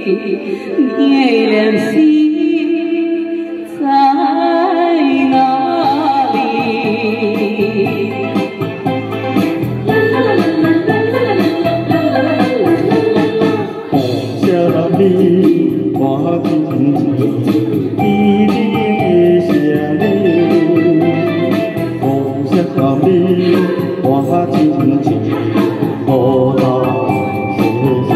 你的良心在哪里？ 为什么我真情依你的声音？为什么我真情无他说？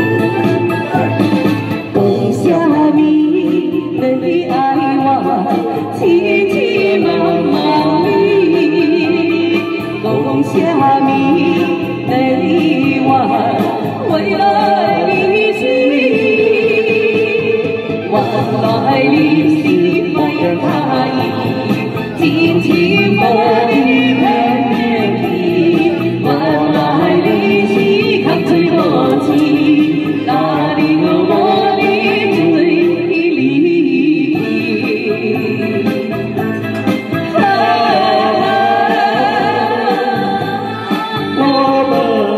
为什么你爱我痴痴茫茫里？为什么你我为了你死？原来你是不他意，真情无你骗骗去。原来你是空嘴无钱，哪里有我的嘴里？我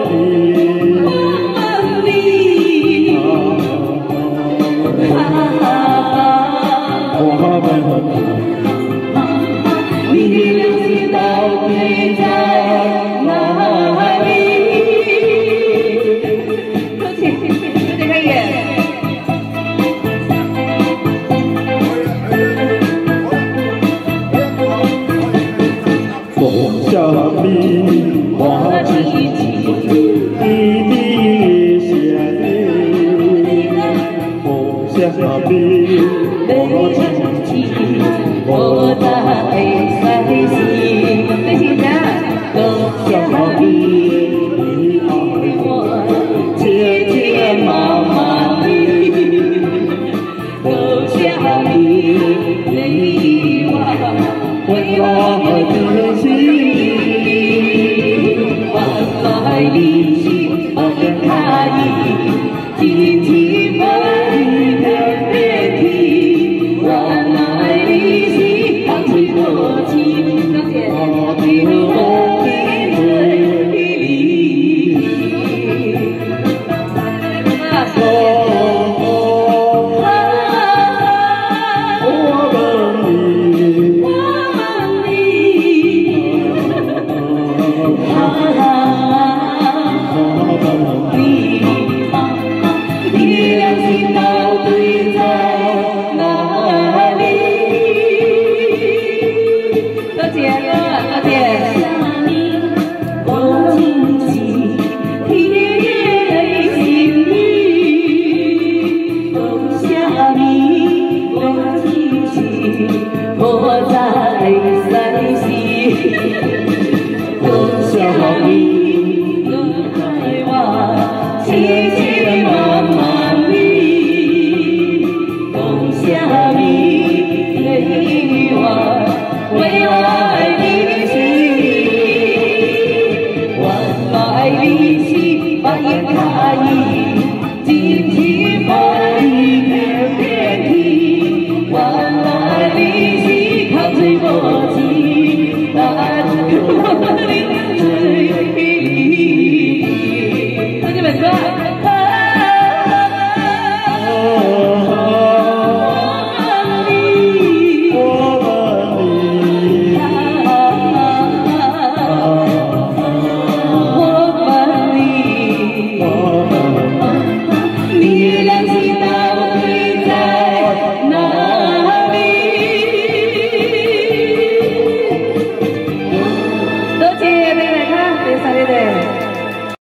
问你，你的良心到底在哪里？对不起，有点开眼。 为什么我真情依你的声音？为什么我真情我在塞西，对现在为什么你爱我切切茫茫里？为什么你我为我？